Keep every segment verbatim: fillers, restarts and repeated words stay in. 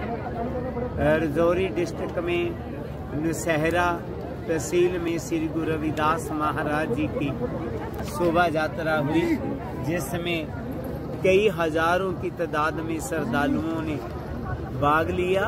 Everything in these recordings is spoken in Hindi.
राजौरी डिस्ट्रिक्ट में नौशहरा तहसील में श्री गुरु रविदास महाराज जी की शोभा यात्रा हुई, जिसमें कई हजारों की तादाद में श्रद्धालुओं ने भाग लिया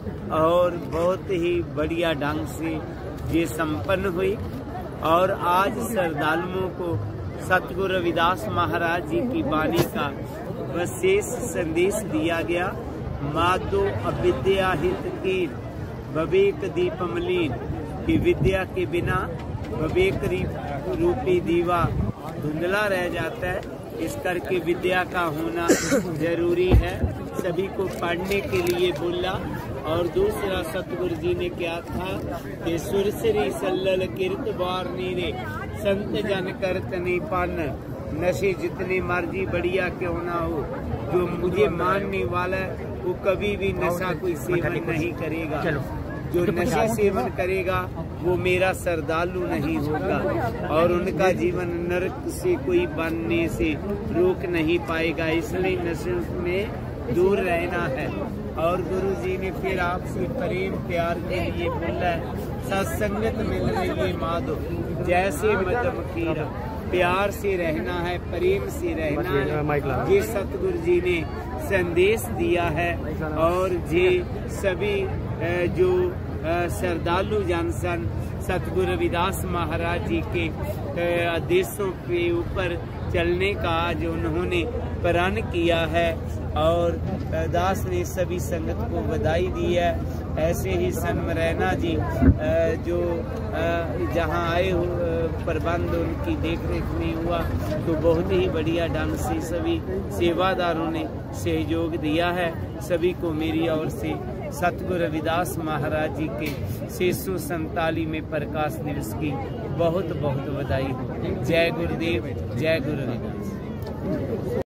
और बहुत ही बढ़िया ढंग से ये संपन्न हुई। और आज श्रद्धालुओं को सतगुरु रविदास महाराज जी की वाणी का विशेष संदेश दिया गया। माधो अविद्या हित कीन विवेक दीप मलिन, कि विद्या के बिना विवेक रूपी दीवा धुंधला रह जाता है। इस करके विद्या का होना जरूरी है। सभी को पढ़ने के लिए बोला। और दूसरा सतगुरु जी ने क्या था कि सुरसरी सल्लल किरत बार नीरे संत जन करत नहीं पान, नशे जितने मर्जी बढ़िया क्यों ना हो, जो मुझे मानने वाला है वो कभी भी नशा कोई सेवन नहीं करेगा। जो नशा सेवन करेगा वो मेरा श्रद्धालु नहीं होगा और उनका जीवन नरक से कोई बनने से रोक नहीं पाएगा। इसलिए नशे में दूर रहना है। और गुरु जी ने फिर आपसे प्रेम प्यार के लिए बोला है, सत्संगत मिल रही है माधो जैसे मदम खीरा, प्यार से रहना है, प्रेम से रहना है। ये सतगुरु जी ने संदेश दिया है। और ये सभी जो श्रद्धालु जनसन सतगुरु रविदास महाराज जी के आदेशों के ऊपर चलने का आज उन्होंने प्रण किया है। और दास ने सभी संगत को बधाई दी है। ऐसे ही सनमरैना जी जो जहां आए हो प्रबंध उनकी देखरेख में हुआ, तो बहुत ही बढ़िया ढंग से सभी सेवादारों ने सहयोग दिया है। सभी को मेरी ओर से सतगुरु रविदास महाराज जी के छह सौ सैंतालीस में प्रकाश दिवस की बहुत बहुत बधाई हो। जय गुरुदेव, जय गुरु रविदास।